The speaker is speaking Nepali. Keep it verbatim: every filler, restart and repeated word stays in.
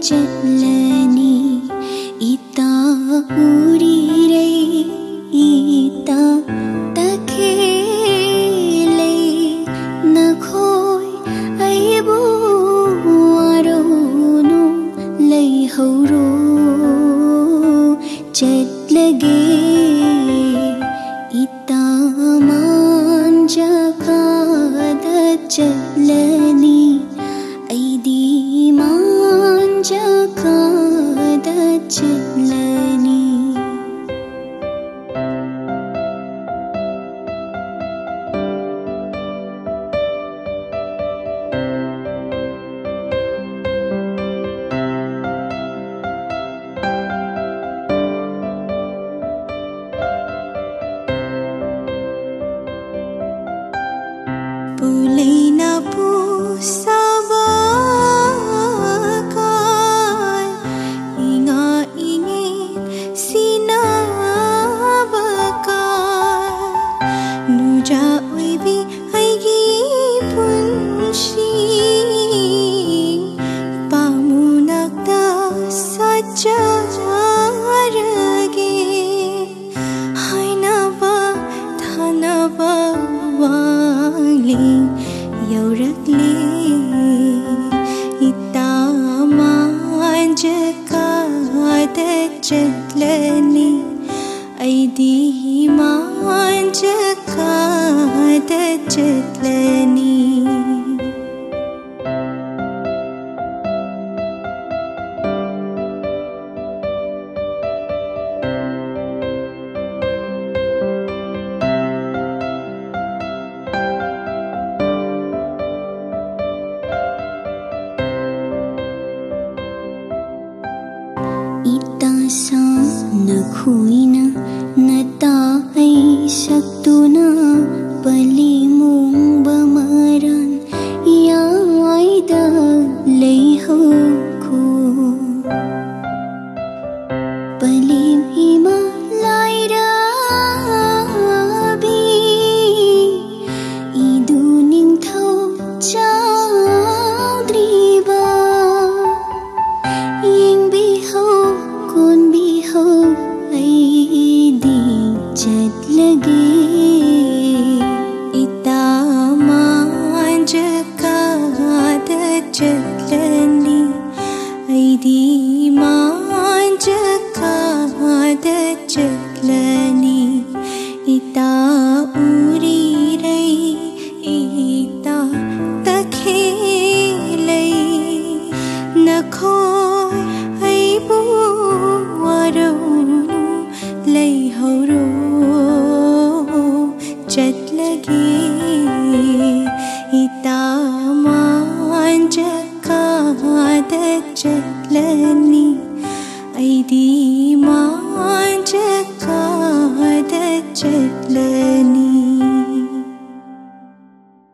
चलनी इता उड़ी रे इता तखेले नखोय आइबो आरोनो लै हौरो चलगे इता मांजा खाद चलनी ऐदी मांजा खाद चलनी Pulina pusabakal inga ingin sinabakal nuja uibi aigi punshi pamunakta sajarage hainaba thanaba wangling yaurakle ita manja kada challani aidi manja kada challani ita sa na khuina na ta ai sa